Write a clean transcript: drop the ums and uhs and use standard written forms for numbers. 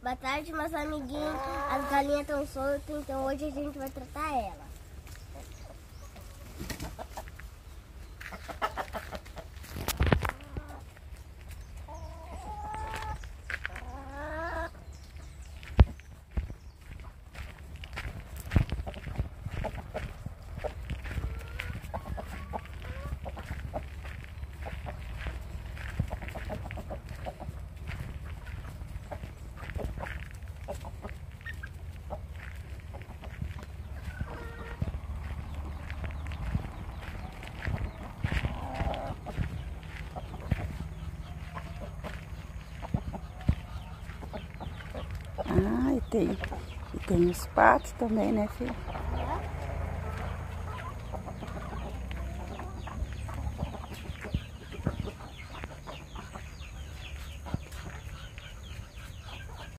Boa tarde, meus amiguinhos. As galinhas estão soltas, então hoje a gente vai tratar ela. Ah, e tem os patos também, né, filho?